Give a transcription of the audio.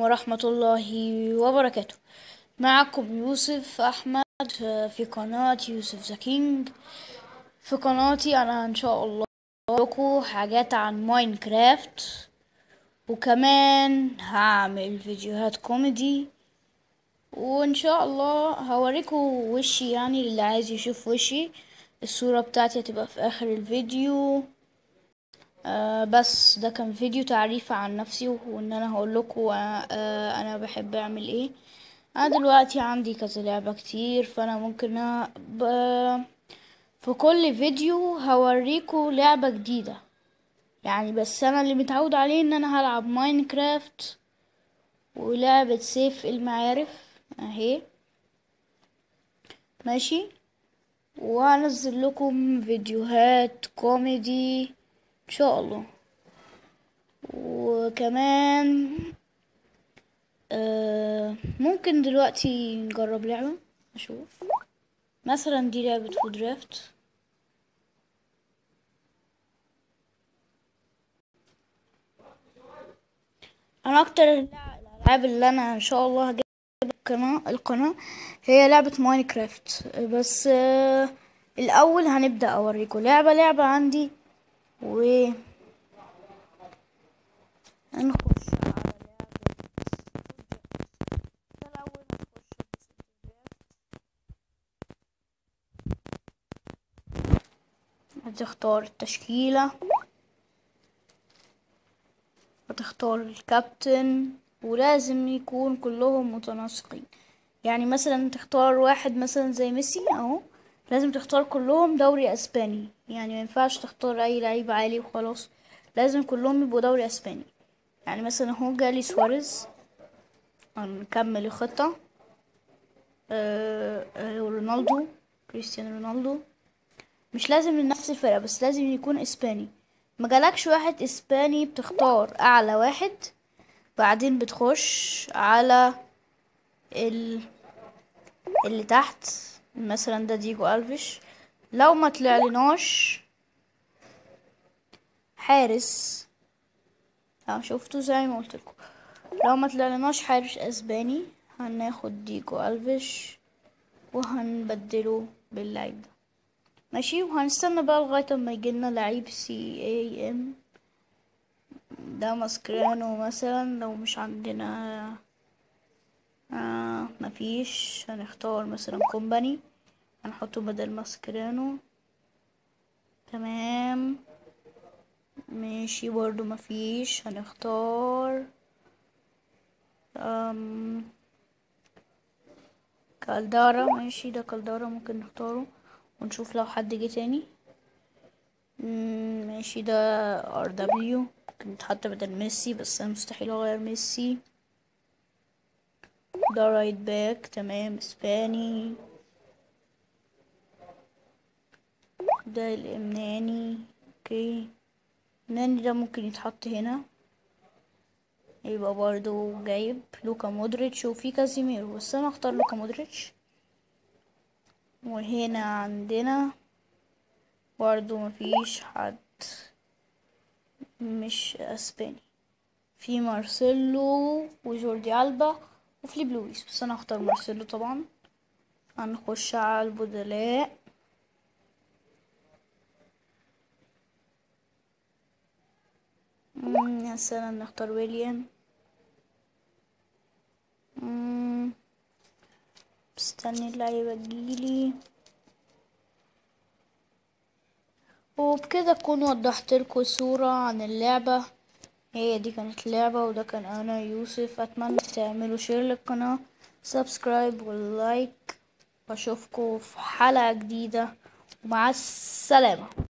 ورحمة الله وبركاته. معكم يوسف أحمد في قناة يوسف ذا كينج. في قناتي أنا إن شاء الله لكم حاجات عن ماينكرافت، وكمان هعمل فيديوهات كوميدي، وإن شاء الله هوريكم وشي، يعني اللي عايز يشوف وشي الصورة بتاعتي هتبقى في آخر الفيديو. بس ده كان فيديو تعريف عن نفسي، وان انا هقول لكم انا بحب اعمل ايه. انا دلوقتي عندي كذا لعبة كتير، فانا ممكن في كل فيديو هوريكم لعبة جديدة يعني. بس انا اللي متعود عليه ان انا هلعب ماينكرافت ولعبة سيف المعارف اهي، ماشي. وهنزل لكم فيديوهات كوميدي ان شاء الله. وكمان ممكن دلوقتي نجرب لعبة اشوف. مثلا دي لعبة فودرافت. انا اكتر الالعاب اللي انا ان شاء الله هجيب القناة هي لعبة ماينكرافت. بس الاول هنبدأ اوريكم لعبة عندي، و هنخش على الاول هتختار التشكيلة، هتختار الكابتن، ولازم يكون كلهم متناسقين. يعني مثلا تختار واحد مثلا زي ميسي اهو، لازم تختار كلهم دوري اسباني. يعني ما ينفعش تختار اي لعيب عالي وخلاص، لازم كلهم يبقوا دوري اسباني. يعني مثلا اهو جالي سواريز، هنكمل الخطة. رونالدو، كريستيانو رونالدو. مش لازم من نفس الفرقة، بس لازم يكون اسباني. مجالكش واحد اسباني بتختار اعلى واحد، بعدين بتخش على اللي تحت. مثلا ده ديجو الفيش. لو ما طلعلناش حارس، شفتوا زي ما قلت لكم، لو ما طلعلناش حارس اسباني هناخد ديجو الفيش وهنبدله باللعيب ده، ماشي. وهنستنى بقى لغايه اما يجيلنا لعيب سي اي ام. ده ماسكرانو مثلا. لو مش عندنا مفيش، هنختار مثلا كومباني، هنحطه بدل ماسكرانو. تمام، ماشي. برضو مفيش، هنختار كالدارا. ماشي، ده كالدارا ممكن نختاره ونشوف لو حد جه تاني. ماشي، ده ار دبليو ممكن يتحط بدل ميسي، بس انا مستحيل اغير ميسي. ده رايت باك، تمام، اسباني. ده الامناني، اوكي. الامناني ده ممكن يتحط هنا، يبقى برضو جايب لوكا مودريتش وفي كازيميرو، بس انا اختار لوكا مودريتش. وهنا عندنا برضو مفيش حد مش اسباني. في مارسيلو وجوردي ألبا وفليب لويس، بس انا هختار مارسيلو طبعا. هنخش على البدلاء. مثلا نختار ويليام. استني اللعيبة تجيلي. وبكده اكون وضحت لكم صورة عن اللعبة. هي دي كانت اللعبة، وده كان انا يوسف. اتمنى تعملوا شير للقناة، سبسكرايب واللايك، واشوفكم في حلقة جديدة، ومع السلامة.